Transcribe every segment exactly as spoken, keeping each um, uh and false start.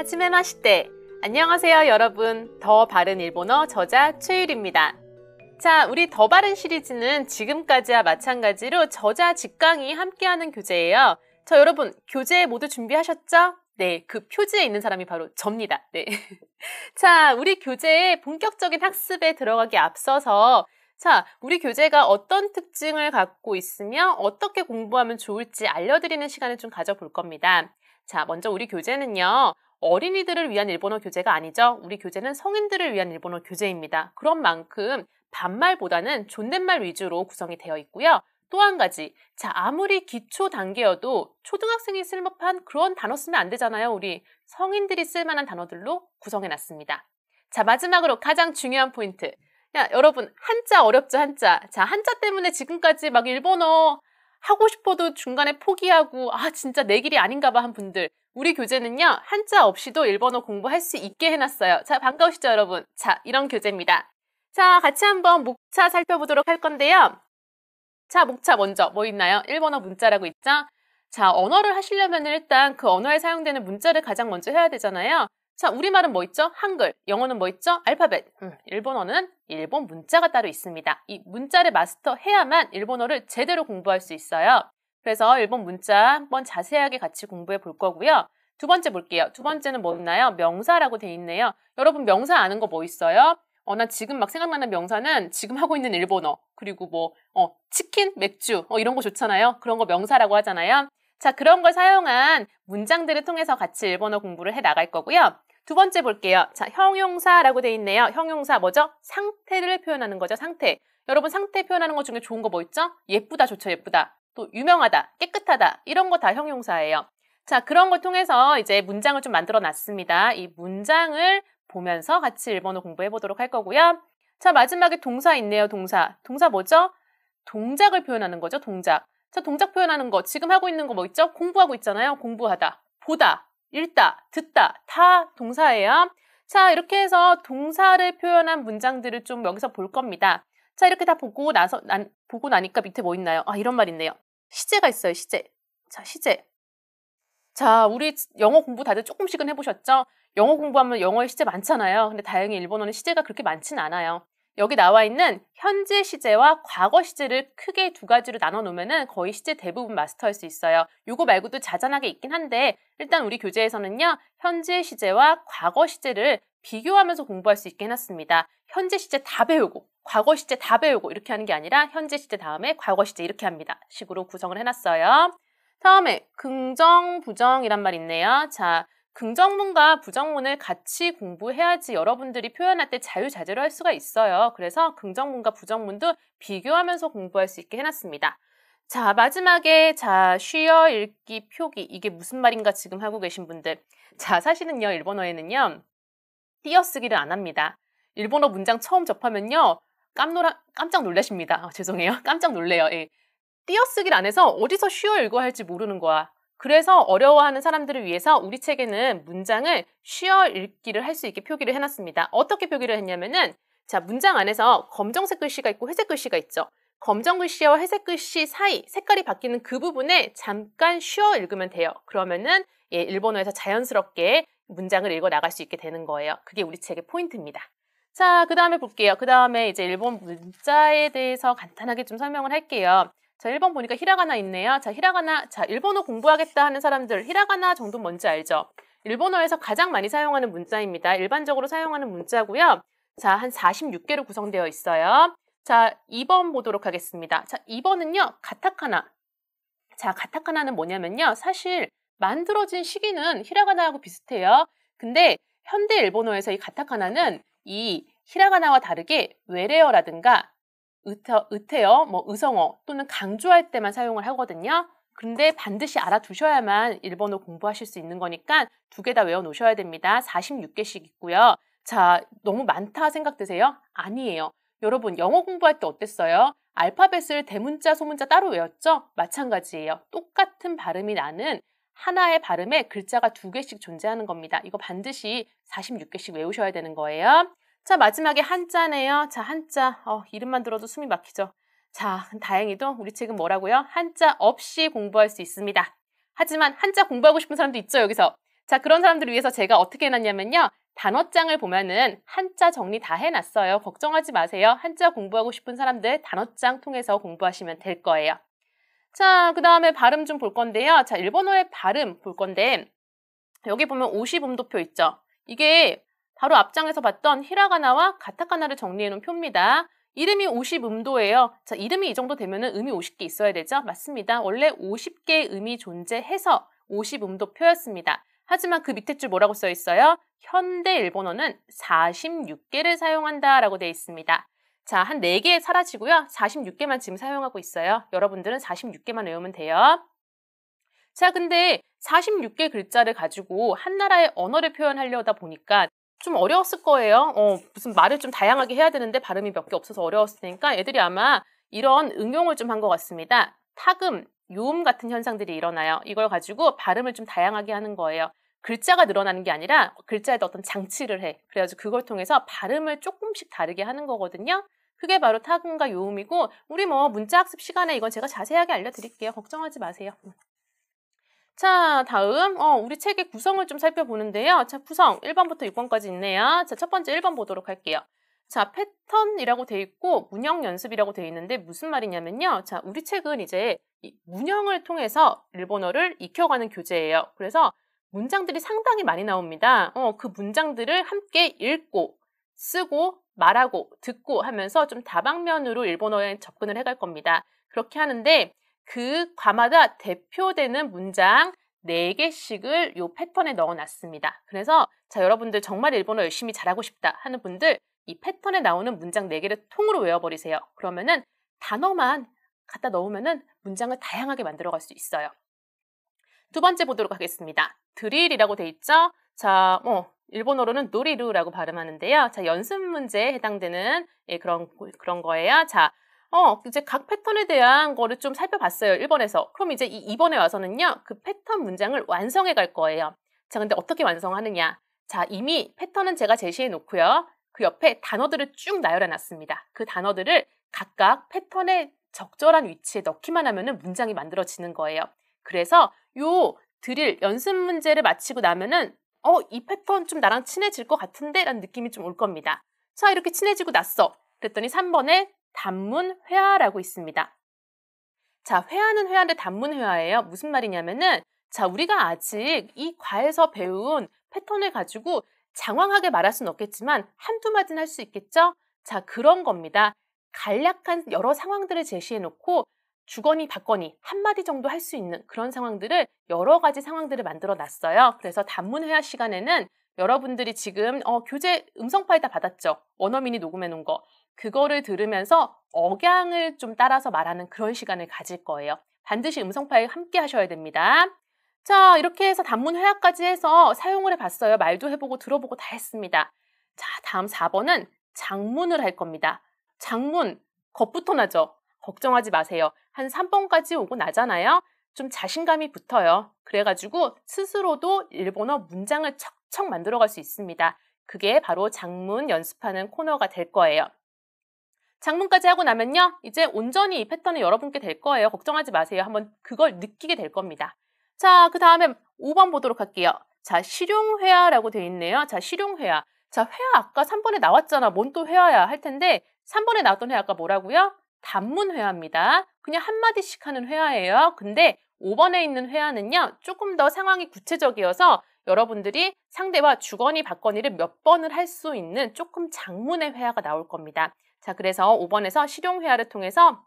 하지메 마시테. 안녕하세요 여러분. 더 바른 일본어 저자 최유리입니다. 자, 우리 더 바른 시리즈는 지금까지와 마찬가지로 저자 직강이 함께하는 교재예요. 저 여러분 교재 모두 준비하셨죠? 네, 그 표지에 있는 사람이 바로 접니다. 네. 자, 우리 교재의 본격적인 학습에 들어가기 앞서서 자, 우리 교재가 어떤 특징을 갖고 있으며 어떻게 공부하면 좋을지 알려드리는 시간을 좀 가져볼 겁니다. 자, 먼저 우리 교재는요. 어린이들을 위한 일본어 교재가 아니죠. 우리 교재는 성인들을 위한 일본어 교재입니다. 그런 만큼 반말보다는 존댓말 위주로 구성이 되어 있고요. 또 한 가지, 자 아무리 기초 단계여도 초등학생이 쓸 법한 그런 단어 쓰면 안 되잖아요. 우리 성인들이 쓸 만한 단어들로 구성해놨습니다. 자, 마지막으로 가장 중요한 포인트. 야, 여러분 한자 어렵죠, 한자. 자, 한자 때문에 지금까지 막 일본어 하고 싶어도 중간에 포기하고 아 진짜 내 길이 아닌가 봐 한 분들. 우리 교재는요. 한자 없이도 일본어 공부할 수 있게 해놨어요. 자, 반가우시죠 여러분? 자, 이런 교재입니다. 자, 같이 한번 목차 살펴보도록 할 건데요. 자, 목차 먼저 뭐 있나요? 일본어 문자라고 있죠? 자, 언어를 하시려면 일단 그 언어에 사용되는 문자를 가장 먼저 해야 되잖아요. 자, 우리말은 뭐 있죠? 한글. 영어는 뭐 있죠? 알파벳. 음, 일본어는 일본 문자가 따로 있습니다. 이 문자를 마스터해야만 일본어를 제대로 공부할 수 있어요. 그래서 일본 문자 한번 자세하게 같이 공부해 볼 거고요. 두 번째 볼게요. 두 번째는 뭐 있나요? 명사라고 돼 있네요. 여러분 명사 아는 거 뭐 있어요? 어, 나 지금 막 생각나는 명사는 지금 하고 있는 일본어, 그리고 뭐, 어, 치킨, 맥주, 어, 이런 거 좋잖아요. 그런 거 명사라고 하잖아요. 자, 그런 걸 사용한 문장들을 통해서 같이 일본어 공부를 해 나갈 거고요. 두 번째 볼게요. 자, 형용사라고 돼 있네요. 형용사 뭐죠? 상태를 표현하는 거죠, 상태. 여러분 상태 표현하는 것 중에 좋은 거 뭐 있죠? 예쁘다 좋죠, 예쁘다. 또 유명하다, 깨끗하다, 이런 거 다 형용사예요. 자, 그런 걸 통해서 이제 문장을 좀 만들어 놨습니다. 이 문장을 보면서 같이 일본어 공부해 보도록 할 거고요. 자, 마지막에 동사 있네요, 동사. 동사 뭐죠? 동작을 표현하는 거죠, 동작. 자, 동작 표현하는 거, 지금 하고 있는 거 뭐 있죠? 공부하고 있잖아요, 공부하다. 보다, 읽다, 듣다, 다 동사예요. 자, 이렇게 해서 동사를 표현한 문장들을 좀 여기서 볼 겁니다. 자, 이렇게 다 보고 나서, 난, 보고 나니까 밑에 뭐 있나요? 아, 이런 말 있네요. 시제가 있어요, 시제. 자, 시제. 자, 우리 영어 공부 다들 조금씩은 해보셨죠? 영어 공부하면 영어에 시제 많잖아요. 근데 다행히 일본어는 시제가 그렇게 많진 않아요. 여기 나와 있는 현재 시제와 과거 시제를 크게 두 가지로 나눠 놓으면은 거의 시제 대부분 마스터할 수 있어요. 요거 말고도 자잘하게 있긴 한데 일단 우리 교재에서는요. 현재 시제와 과거 시제를 비교하면서 공부할 수 있게 해놨습니다. 현재 시제 다 배우고 과거 시제 다 배우고 이렇게 하는 게 아니라 현재 시제 다음에 과거 시제 이렇게 합니다. 식으로 구성을 해놨어요. 다음에 긍정, 부정이란 말 있네요. 자, 긍정문과 부정문을 같이 공부해야지 여러분들이 표현할 때 자유자재로 할 수가 있어요. 그래서 긍정문과 부정문도 비교하면서 공부할 수 있게 해놨습니다. 자, 마지막에 자, 쉬어, 읽기, 표기. 이게 무슨 말인가 지금 하고 계신 분들. 자, 사실은요, 일본어에는요, 띄어쓰기를 안 합니다. 일본어 문장 처음 접하면요, 깜놀아, 깜짝 놀라십니다. 아, 죄송해요. 깜짝 놀래요. 예. 띄어쓰기를 안 해서 어디서 쉬어 읽어야 할지 모르는 거야. 그래서 어려워하는 사람들을 위해서 우리 책에는 문장을 쉬어 읽기를 할 수 있게 표기를 해놨습니다. 어떻게 표기를 했냐면은 자, 문장 안에서 검정색 글씨가 있고 회색 글씨가 있죠. 검정 글씨와 회색 글씨 사이 색깔이 바뀌는 그 부분에 잠깐 쉬어 읽으면 돼요. 그러면은 예, 일본어에서 자연스럽게 문장을 읽어 나갈 수 있게 되는 거예요. 그게 우리 책의 포인트입니다. 자, 그 다음에 볼게요. 그 다음에 이제 일본 문자에 대해서 간단하게 좀 설명을 할게요. 자, 일 번 보니까 히라가나 있네요. 자, 히라가나. 자, 일본어 공부하겠다 하는 사람들 히라가나 정도 뭔지 알죠? 일본어에서 가장 많이 사용하는 문자입니다. 일반적으로 사용하는 문자고요. 자, 한 사십육 개로 구성되어 있어요. 자, 이 번 보도록 하겠습니다. 자, 이 번은요. 가타카나. 자, 가타카나는 뭐냐면요. 사실 만들어진 시기는 히라가나하고 비슷해요. 근데 현대 일본어에서 이 가타카나는 이 히라가나와 다르게 외래어라든가 의태, 의태어, 뭐 의성어 또는 강조할 때만 사용을 하거든요. 근데 반드시 알아두셔야만 일본어 공부하실 수 있는 거니까 두 개 다 외워놓으셔야 됩니다. 사십육 개씩 있고요. 자, 너무 많다 생각되세요? 아니에요. 여러분 영어 공부할 때 어땠어요? 알파벳을 대문자, 소문자 따로 외웠죠? 마찬가지예요. 똑같은 발음이 나는 하나의 발음에 글자가 두 개씩 존재하는 겁니다. 이거 반드시 사십육 개씩 외우셔야 되는 거예요. 자, 마지막에 한자네요. 자, 한자. 어, 이름만 들어도 숨이 막히죠. 자, 다행히도 우리 책은 뭐라고요? 한자 없이 공부할 수 있습니다. 하지만 한자 공부하고 싶은 사람도 있죠, 여기서. 자, 그런 사람들을 위해서 제가 어떻게 해놨냐면요. 단어장을 보면은 한자 정리 다 해놨어요. 걱정하지 마세요. 한자 공부하고 싶은 사람들 단어장 통해서 공부하시면 될 거예요. 자, 그 다음에 발음 좀 볼 건데요. 자, 일본어의 발음 볼 건데 여기 보면 오십 음도표 있죠. 이게 바로 앞장에서 봤던 히라가나와 가타카나를 정리해 놓은 표입니다. 이름이 오십 음도예요. 자, 이름이 이 정도 되면은 음이 오십 개 있어야 되죠? 맞습니다. 원래 오십 개의 음이 존재해서 오십 음도표였습니다. 하지만 그 밑에 줄 뭐라고 써 있어요? 현대 일본어는 사십육 개를 사용한다라고 되어 있습니다. 자, 한 네 개 사라지고요. 사십육 개만 지금 사용하고 있어요. 여러분들은 사십육 개만 외우면 돼요. 자, 근데 사십육 개 글자를 가지고 한 나라의 언어를 표현하려다 보니까 좀 어려웠을 거예요. 어, 무슨 말을 좀 다양하게 해야 되는데 발음이 몇 개 없어서 어려웠을 테니까 애들이 아마 이런 응용을 좀 한 것 같습니다. 타금, 요음 같은 현상들이 일어나요. 이걸 가지고 발음을 좀 다양하게 하는 거예요. 글자가 늘어나는 게 아니라 글자에다 어떤 장치를 해. 그래가지고 그걸 통해서 발음을 조금씩 다르게 하는 거거든요. 그게 바로 타금과 요음이고 우리 뭐 문자 학습 시간에 이건 제가 자세하게 알려드릴게요. 걱정하지 마세요. 자, 다음 어, 우리 책의 구성을 좀 살펴보는데요. 자, 구성 일 번부터 육 번까지 있네요. 자, 첫 번째 일 번 보도록 할게요. 자, 패턴이라고 돼 있고 문형 연습이라고 돼 있는데 무슨 말이냐면요. 자, 우리 책은 이제 이 문형을 통해서 일본어를 익혀가는 교재예요. 그래서 문장들이 상당히 많이 나옵니다. 어, 그 문장들을 함께 읽고 쓰고 말하고 듣고 하면서 좀 다방면으로 일본어에 접근을 해갈 겁니다. 그렇게 하는데 그 과마다 대표되는 문장 네 개씩을 요 패턴에 넣어놨습니다. 그래서 자, 여러분들 정말 일본어 열심히 잘하고 싶다 하는 분들 이 패턴에 나오는 문장 네 개를 통으로 외워버리세요. 그러면은 단어만 갖다 넣으면은 문장을 다양하게 만들어갈 수 있어요. 두 번째 보도록 하겠습니다. 드릴이라고 돼 있죠? 자, 뭐 일본어로는 노리루라고 발음하는데요. 자, 연습 문제에 해당되는 예, 그런 그런 거예요. 자, 어, 이제 각 패턴에 대한 거를 좀 살펴봤어요. 일 번에서. 그럼 이제 이 이 번에 와서는요. 그 패턴 문장을 완성해 갈 거예요. 자, 근데 어떻게 완성하느냐? 자, 이미 패턴은 제가 제시해 놓고요. 그 옆에 단어들을 쭉 나열해 놨습니다. 그 단어들을 각각 패턴의 적절한 위치에 넣기만 하면은 문장이 만들어지는 거예요. 그래서 요 드릴 연습 문제를 마치고 나면은 어, 이 패턴 좀 나랑 친해질 것 같은데? 라는 느낌이 좀 올 겁니다. 자, 이렇게 친해지고 났어. 그랬더니 삼 번에 단문 회화라고 있습니다. 자, 회화는 회화인데 단문 회화예요. 무슨 말이냐면은 자, 우리가 아직 이 과에서 배운 패턴을 가지고 장황하게 말할 수는 없겠지만 한두 마디는 할 수 있겠죠? 자, 그런 겁니다. 간략한 여러 상황들을 제시해 놓고 주거니 받거니 한마디 정도 할 수 있는 그런 상황들을 여러 가지 상황들을 만들어 놨어요. 그래서 단문 회화 시간에는 여러분들이 지금 어, 교재 음성 파일 다 받았죠? 원어민이 녹음해 놓은 거. 그거를 들으면서 억양을 좀 따라서 말하는 그런 시간을 가질 거예요. 반드시 음성 파일 함께 하셔야 됩니다. 자, 이렇게 해서 단문 회화까지 해서 사용을 해봤어요. 말도 해보고 들어보고 다 했습니다. 자, 다음 사 번은 장문을 할 겁니다. 장문, 겁부터 나죠? 걱정하지 마세요. 한 삼 번까지 오고 나잖아요. 좀 자신감이 붙어요. 그래가지고 스스로도 일본어 문장을 척척 만들어갈 수 있습니다. 그게 바로 장문 연습하는 코너가 될 거예요. 장문까지 하고 나면요. 이제 온전히 이 패턴이 여러분께 될 거예요. 걱정하지 마세요. 한번 그걸 느끼게 될 겁니다. 자, 그 다음에 오 번 보도록 할게요. 자, 실용회화라고 되어 있네요. 자, 실용회화. 자, 회화 아까 삼 번에 나왔잖아. 뭔 또 회화야 할 텐데 삼 번에 나왔던 회화가 뭐라고요? 단문회화입니다. 그냥 한마디씩 하는 회화예요. 근데 오 번에 있는 회화는요. 조금 더 상황이 구체적이어서 여러분들이 상대와 주거니 받거니를 몇 번을 할 수 있는 조금 장문의 회화가 나올 겁니다. 자, 그래서 오 번에서 실용회화를 통해서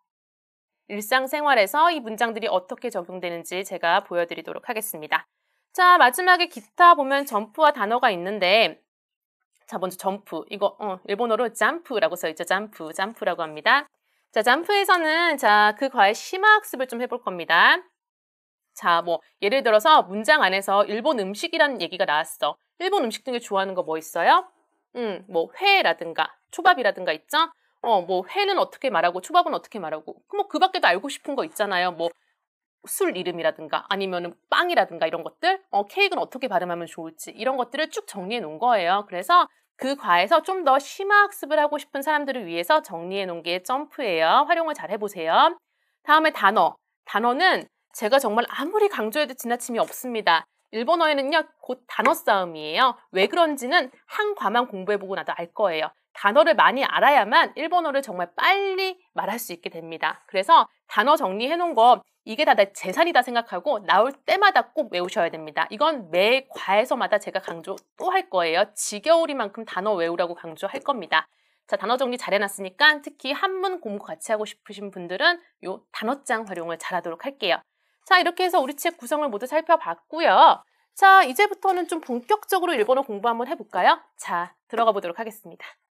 일상생활에서 이 문장들이 어떻게 적용되는지 제가 보여드리도록 하겠습니다. 자, 마지막에 기타 보면 점프와 단어가 있는데 자, 먼저 점프. 이거 어, 일본어로 점프라고 써있죠. 점프, 점프라고 합니다. 자, 점프에서는 자, 그 과의 심화학습을 좀 해볼 겁니다. 자, 뭐 예를 들어서 문장 안에서 일본 음식이라는 얘기가 나왔어. 일본 음식 중에 좋아하는 거 뭐 있어요? 음, 뭐 회라든가 초밥이라든가 있죠? 어, 뭐 회는 어떻게 말하고 초밥은 어떻게 말하고 뭐 그 밖에도 알고 싶은 거 있잖아요. 뭐 술 이름이라든가 아니면은 빵이라든가 이런 것들, 어, 케이크는 어떻게 발음하면 좋을지 이런 것들을 쭉 정리해 놓은 거예요. 그래서 그 과에서 좀 더 심화 학습을 하고 싶은 사람들을 위해서 정리해 놓은 게 점프예요. 활용을 잘 해보세요. 다음에 단어. 단어는 제가 정말 아무리 강조해도 지나침이 없습니다. 일본어에는요, 곧 단어 싸움이에요. 왜 그런지는 한 과만 공부해보고 나도 알 거예요. 단어를 많이 알아야만 일본어를 정말 빨리 말할 수 있게 됩니다. 그래서 단어 정리해놓은 거 이게 다 내 재산이다 생각하고 나올 때마다 꼭 외우셔야 됩니다. 이건 매 과에서마다 제가 강조 또 할 거예요. 지겨우리만큼 단어 외우라고 강조할 겁니다. 자, 단어 정리 잘 해놨으니까 특히 한문 공부 같이 하고 싶으신 분들은 요 단어장 활용을 잘하도록 할게요. 자, 이렇게 해서 우리 책 구성을 모두 살펴봤고요. 자, 이제부터는 좀 본격적으로 일본어 공부 한번 해볼까요? 자, 들어가 보도록 하겠습니다.